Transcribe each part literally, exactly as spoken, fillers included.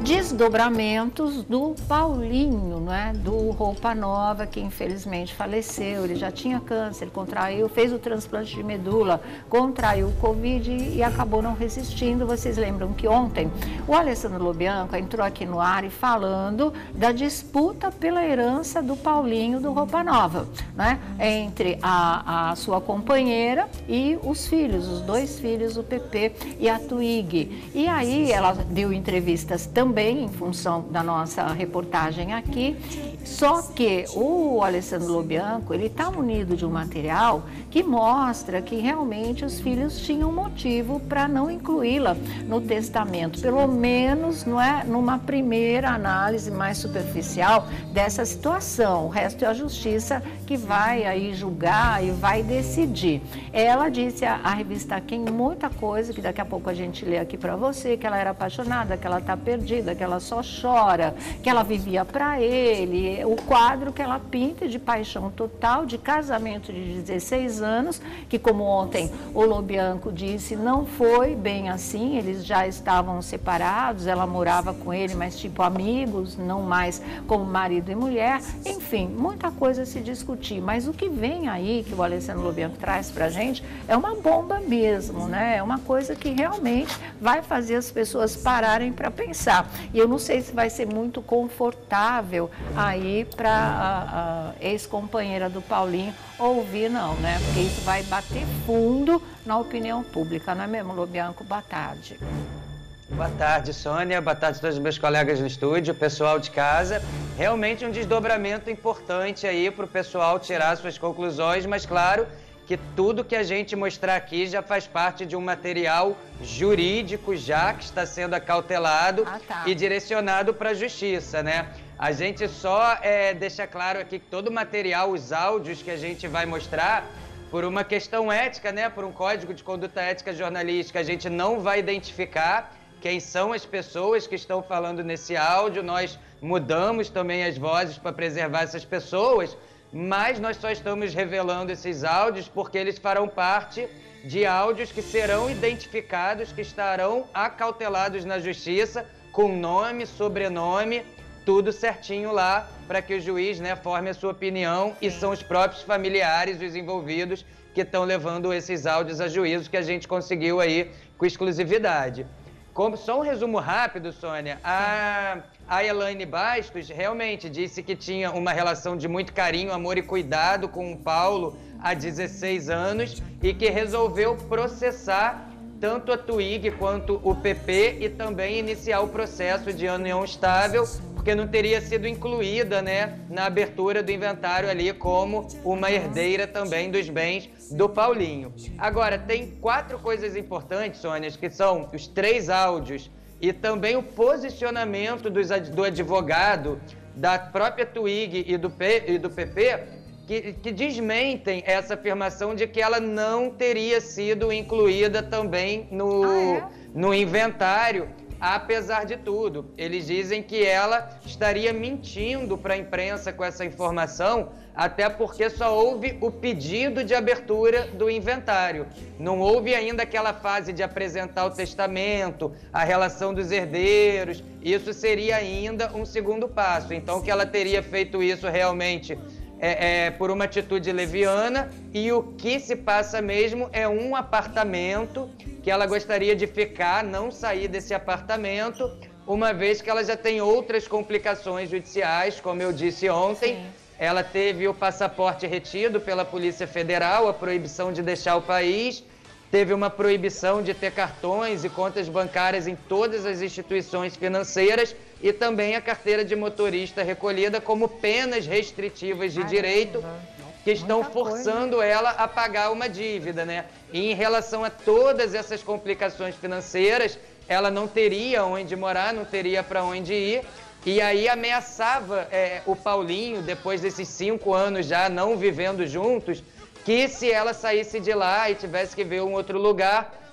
desdobramentos do Paulinho, né? Do Roupa Nova, que infelizmente faleceu. Ele já tinha câncer, ele contraiu, fez o transplante de medula, contraiu o Covid e acabou não resistindo. Vocês lembram que ontem o Alessandro Lobianco entrou aqui no ar e falando da disputa pela herança do Paulinho do Roupa Nova, né? Entre a, a sua companheira e os filhos, os dois filhos, o Pepe e a Twiggy. E aí ela deu entrevistas também em função da nossa reportagem aqui, só que o Alessandro Lobianco, ele está munido de um material que mostra que realmente os filhos tinham motivo para não incluí-la no testamento, pelo menos não é, numa primeira análise mais superficial dessa situação. O resto é a justiça que vai aí julgar e vai decidir. Ela disse à, à revista Quem muita coisa, que daqui a pouco a gente lê aqui para você, que ela era apaixonada, que ela está perdida, que ela só chora, que ela vivia para ele, o quadro que ela pinta de paixão total, de casamento de dezesseis anos, que como ontem o Lobianco disse, não foi bem assim, eles já estavam separados, ela morava com ele, mas tipo amigos, não mais como marido e mulher, enfim, muita coisa a se discutir, mas o que vem aí, que o Alessandro Lobianco traz pra gente, é uma bomba mesmo, né? É uma coisa que realmente vai fazer as pessoas pararem para pensar. E eu não sei se vai ser muito confortável aí para a, a ex-companheira do Paulinho ouvir, não, né? Porque isso vai bater fundo na opinião pública, não é mesmo, Lobianco? Boa tarde. Boa tarde, Sônia. Boa tarde a todos os meus colegas no estúdio, pessoal de casa. Realmente um desdobramento importante aí para o pessoal tirar suas conclusões, mas claro que tudo que a gente mostrar aqui já faz parte de um material jurídico já que está sendo acautelado ah, tá. e direcionado para a justiça, né? A gente só é, deixa claro aqui que todo o material, os áudios que a gente vai mostrar, por uma questão ética, né? Por um código de conduta ética jornalística, a gente não vai identificar quem são as pessoas que estão falando nesse áudio. Nós mudamos também as vozes para preservar essas pessoas, mas nós só estamos revelando esses áudios porque eles farão parte de áudios que serão identificados, que estarão acautelados na justiça, com nome, sobrenome, tudo certinho lá, para que o juiz, né, forme a sua opinião. E são os próprios familiares, os envolvidos, que estão levando esses áudios a juízo, que a gente conseguiu aí com exclusividade. Como, só um resumo rápido, Sônia, a, a Elaine Bastos realmente disse que tinha uma relação de muito carinho, amor e cuidado com o Paulo há dezesseis anos e que resolveu processar tanto a Twiggy quanto o Pepe e também iniciar o processo de união estável, porque não teria sido incluída, né, na abertura do inventário ali como uma herdeira também dos bens do Paulinho. Agora, tem quatro coisas importantes, Sônia, que são os três áudios e também o posicionamento dos, do advogado, da própria Twiggy e do, P, e do Pepe, que, que desmentem essa afirmação de que ela não teria sido incluída também no, ah, é? no inventário. Apesar de tudo, eles dizem que ela estaria mentindo para a imprensa com essa informação, até porque só houve o pedido de abertura do inventário. Não houve ainda aquela fase de apresentar o testamento, a relação dos herdeiros. Isso seria ainda um segundo passo. Então, que ela teria feito isso realmente é, é, por uma atitude leviana, e o que se passa mesmo é um apartamento que ela gostaria de ficar, não sair desse apartamento, uma vez que ela já tem outras complicações judiciais, como eu disse ontem. Sim. Ela teve o passaporte retido pela Polícia Federal, a proibição de deixar o país, teve uma proibição de ter cartões e contas bancárias em todas as instituições financeiras e também a carteira de motorista recolhida como penas restritivas de direito que estão forçando ela a pagar uma dívida, né? E em relação a todas essas complicações financeiras, ela não teria onde morar, não teria para onde ir. E aí ameaçava é, o Paulinho, depois desses cinco anos já não vivendo juntos, que se ela saísse de lá e tivesse que ver um outro lugar,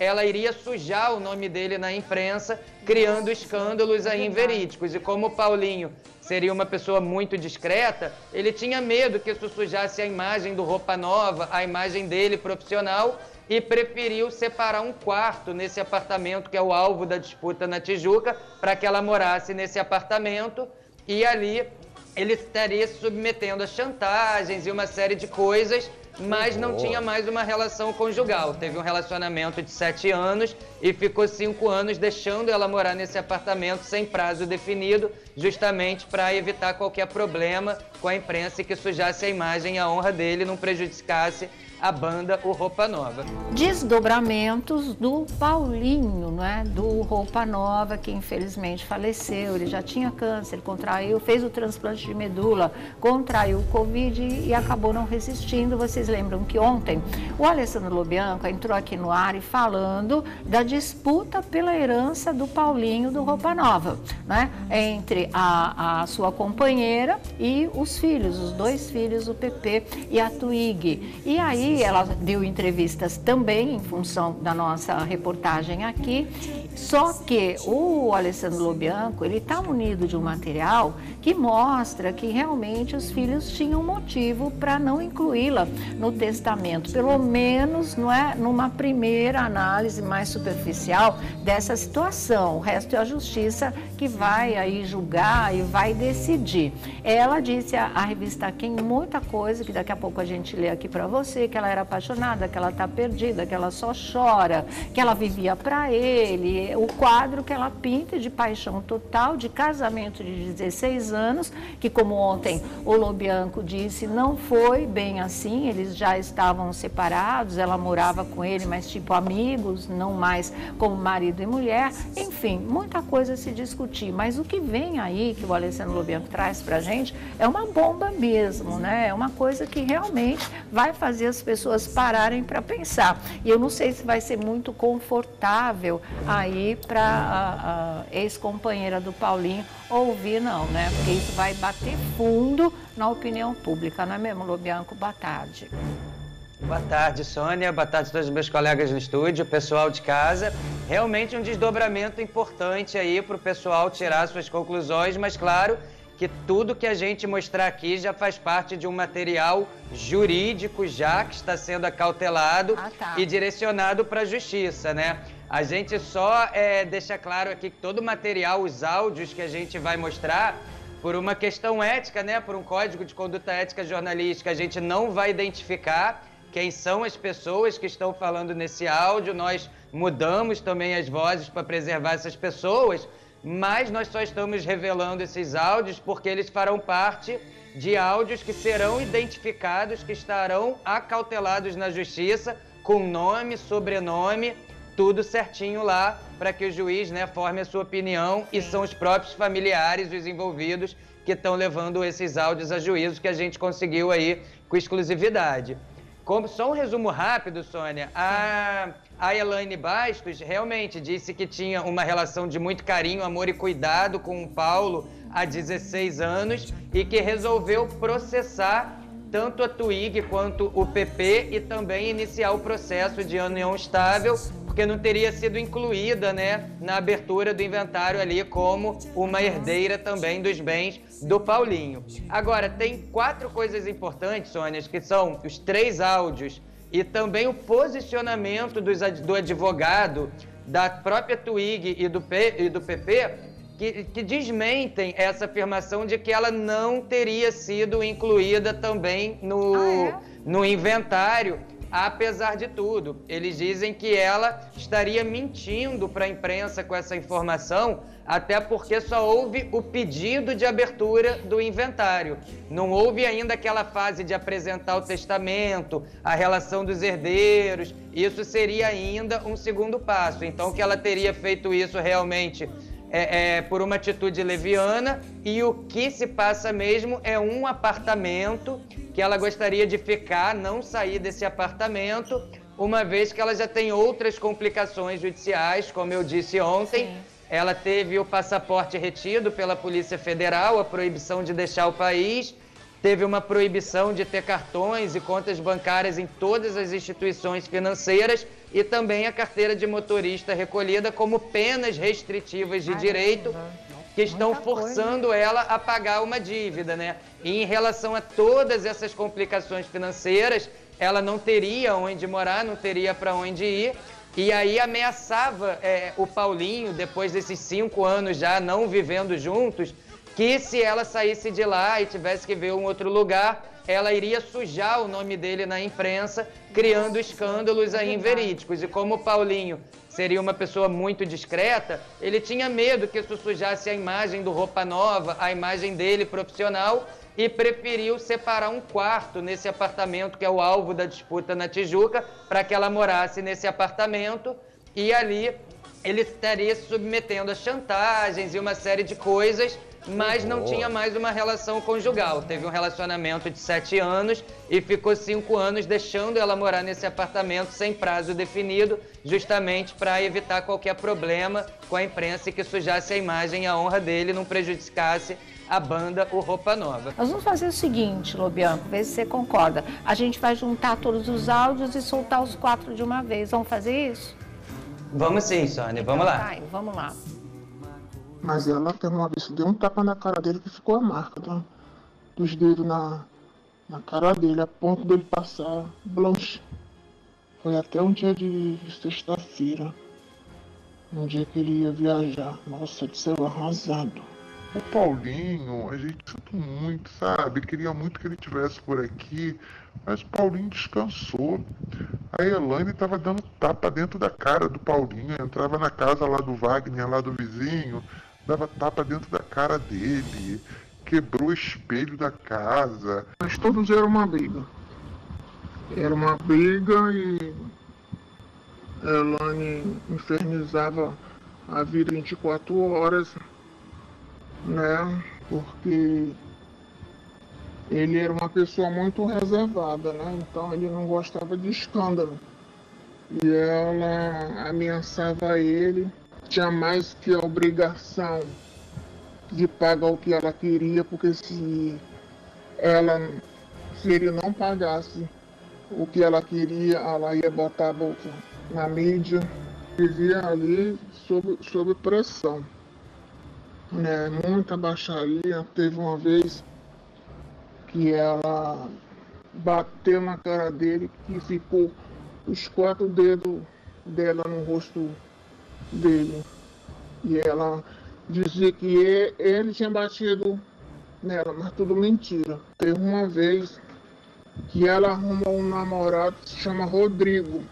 ela iria sujar o nome dele na imprensa, criando escândalos aí inverídicos. E como o Paulinho seria uma pessoa muito discreta, ele tinha medo que isso sujasse a imagem do Roupa Nova, a imagem dele profissional, e preferiu separar um quarto nesse apartamento, que é o alvo da disputa na Tijuca, para que ela morasse nesse apartamento, e ali ele estaria se submetendo a chantagens e uma série de coisas, mas não tinha mais uma relação conjugal. Teve um relacionamento de sete anos e ficou cinco anos deixando ela morar nesse apartamento sem prazo definido, justamente para evitar qualquer problema com a imprensa e que sujasse a imagem e a honra dele, não prejudicasse a banda O Roupa Nova. Desdobramentos do Paulinho, né? Do Roupa Nova, que infelizmente faleceu. Ele já tinha câncer, ele contraiu, fez o transplante de medula, contraiu o Covid e acabou não resistindo. Vocês lembram que ontem o Alessandro Lobianco entrou aqui no ar e falando da disputa pela herança do Paulinho do Roupa Nova, né? Entre a, a sua companheira e os filhos, os dois filhos, o Pepe e a Twiggy. E aí ela deu entrevistas também em função da nossa reportagem aqui, só que o Alessandro Lobianco, ele está munido de um material que mostra que realmente os filhos tinham motivo para não incluí-la no testamento, pelo menos não é, numa primeira análise mais superficial dessa situação. O resto é a justiça que vai aí julgar e vai decidir. Ela disse à, à revista Quem muita coisa, que daqui a pouco a gente lê aqui para você, que ela era apaixonada, que ela está perdida, que ela só chora, que ela vivia para ele, o quadro que ela pinta de paixão total, de casamento de dezesseis anos, que como ontem o Lobianco disse, não foi bem assim, eles já estavam separados, ela morava com ele, mas tipo amigos, não mais como marido e mulher, enfim, muita coisa a se discutir, mas o que vem aí, que o Alessandro Lobianco traz pra gente, é uma bomba mesmo, né? É uma coisa que realmente vai fazer as pessoas pararem para pensar. E eu não sei se vai ser muito confortável aí para a, a ex-companheira do Paulinho ouvir, não, né? Porque isso vai bater fundo na opinião pública, não é mesmo, Lobianco? Boa tarde. Boa tarde, Sônia. Boa tarde a todos os meus colegas no estúdio, pessoal de casa. Realmente um desdobramento importante aí para o pessoal tirar suas conclusões, mas claro que tudo que a gente mostrar aqui já faz parte de um material jurídico já que está sendo acautelado ah, tá. e direcionado para a justiça, né? A gente só é, deixa claro aqui que todo o material, os áudios que a gente vai mostrar, por uma questão ética, né? Por um código de conduta ética jornalística, a gente não vai identificar quem são as pessoas que estão falando nesse áudio. Nós mudamos também as vozes para preservar essas pessoas, mas nós só estamos revelando esses áudios porque eles farão parte de áudios que serão identificados, que estarão acautelados na justiça, com nome, sobrenome, tudo certinho lá, para que o juiz, né, forme a sua opinião, e são os próprios familiares, os envolvidos, que estão levando esses áudios a juízo, que a gente conseguiu aí com exclusividade. Como, só um resumo rápido, Sônia, a, a Elaine Bastos realmente disse que tinha uma relação de muito carinho, amor e cuidado com o Paulo há dezesseis anos e que resolveu processar tanto a Twiggy quanto o Pepe e também iniciar o processo de união estável, porque não teria sido incluída, né, na abertura do inventário ali como uma herdeira também dos bens do Paulinho. Agora, tem quatro coisas importantes, Sônia, que são os três áudios e também o posicionamento dos, do advogado, da própria Twiggy e do, P, e do Pepe, que, que desmentem essa afirmação de que ela não teria sido incluída também no, ah, é? no inventário. Apesar de tudo, eles dizem que ela estaria mentindo para a imprensa com essa informação, até porque só houve o pedido de abertura do inventário. Não houve ainda aquela fase de apresentar o testamento, a relação dos herdeiros. Isso seria ainda um segundo passo. Então, que ela teria feito isso realmente é, é, por uma atitude leviana, e o que se passa mesmo é um apartamento que ela gostaria de ficar, não sair desse apartamento, uma vez que ela já tem outras complicações judiciais, como eu disse ontem. Sim. Ela teve o passaporte retido pela Polícia Federal, a proibição de deixar o país, teve uma proibição de ter cartões e contas bancárias em todas as instituições financeiras, e também a carteira de motorista recolhida como penas restritivas de direito que estão forçando ela a pagar uma dívida, né? E em relação a todas essas complicações financeiras, ela não teria onde morar, não teria para onde ir, e aí ameaçava é, o Paulinho, depois desses cinco anos já não vivendo juntos, que se ela saísse de lá e tivesse que ver um outro lugar, ela iria sujar o nome dele na imprensa, criando escândalos aí inverídicos. E como o Paulinho seria uma pessoa muito discreta, ele tinha medo que isso sujasse a imagem do Roupa Nova, a imagem dele profissional, e preferiu separar um quarto nesse apartamento, que é o alvo da disputa na Tijuca, para que ela morasse nesse apartamento, e ali ele estaria se submetendo a chantagens e uma série de coisas, mas não tinha mais uma relação conjugal. Teve um relacionamento de sete anos e ficou cinco anos deixando ela morar nesse apartamento sem prazo definido, justamente para evitar qualquer problema com a imprensa e que sujasse a imagem e a honra dele, não prejudicasse a banda O Roupa Nova. Nós vamos fazer o seguinte, Lobianco, ver se você concorda. A gente vai juntar todos os áudios e soltar os quatro de uma vez. Vamos fazer isso? Vamos sim, Sônia, vamos então, lá. Vai, vamos lá. Mas ela teve uma vez, deu um tapa na cara dele que ficou a marca tá? dos dedos na, na cara dele, a ponto dele passar blanche. Foi até um dia de sexta-feira, um dia que ele ia viajar. Nossa, ele saiu arrasado. O Paulinho, a gente sinto muito, sabe? Queria muito que ele estivesse por aqui, mas o Paulinho descansou. A Elaine tava dando tapa dentro da cara do Paulinho, entrava na casa lá do Wagner, lá do vizinho, dava tapa dentro da cara dele, quebrou o espelho da casa. Mas todos eram uma briga. Era uma briga e a Elaine infernizava a vida vinte e quatro horas, né? Porque ele era uma pessoa muito reservada, né? Então ele não gostava de escândalo. E ela ameaçava ele, tinha mais que a obrigação de pagar o que ela queria, porque se ela, se ele não pagasse o que ela queria, ela ia botar a boca na mídia. Vivia ali sob, sob pressão, né? Muita baixaria. Teve uma vez que ela bateu na cara dele, que ficou os quatro dedos dela no rosto dele. E ela dizia que ele tinha batido nela, mas tudo mentira. Teve uma vez que ela arrumou um namorado que se chama Rodrigo.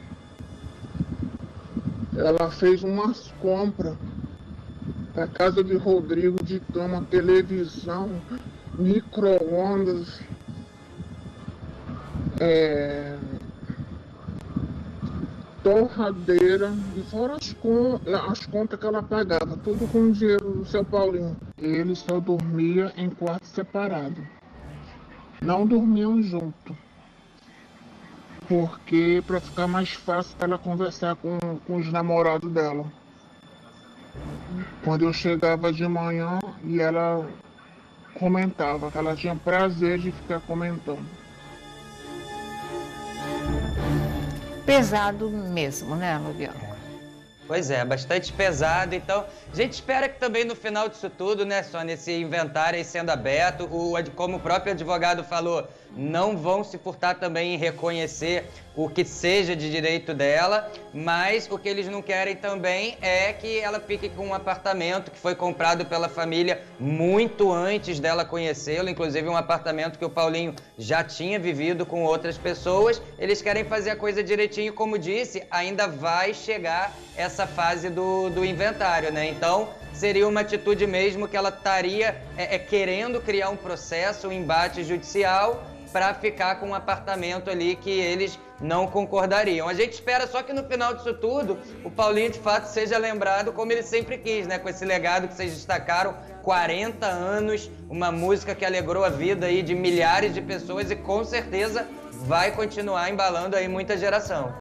Ela fez umas compras da casa de Rodrigo, de cama, televisão, micro-ondas, é, torradeira, e fora as, con as contas que ela pagava, tudo com o dinheiro do seu Paulinho. Ele só dormia em quarto separado. Não dormiam junto. Porque para ficar mais fácil para ela conversar com, com os namorados dela. Quando eu chegava de manhã e ela comentava, que ela tinha prazer de ficar comentando. Pesado mesmo, né, Lobianco? Pois é, bastante pesado. Então, a gente espera que também no final disso tudo, né, Sônia, esse inventário aí sendo aberto, o, como o próprio advogado falou, não vão se furtar também em reconhecer o que seja de direito dela, mas o que eles não querem também é que ela fique com um apartamento que foi comprado pela família muito antes dela conhecê-lo, inclusive um apartamento que o Paulinho já tinha vivido com outras pessoas. Eles querem fazer a coisa direitinho, como disse, ainda vai chegar essa fase do, do inventário, né? Então, seria uma atitude mesmo que ela estaria é, é, querendo criar um processo, um embate judicial para ficar com um apartamento ali que eles não concordariam. A gente espera só que no final disso tudo, o Paulinho de fato seja lembrado como ele sempre quis, né? Com esse legado que vocês destacaram, quarenta anos, uma música que alegrou a vida aí de milhares de pessoas e com certeza vai continuar embalando aí muita geração.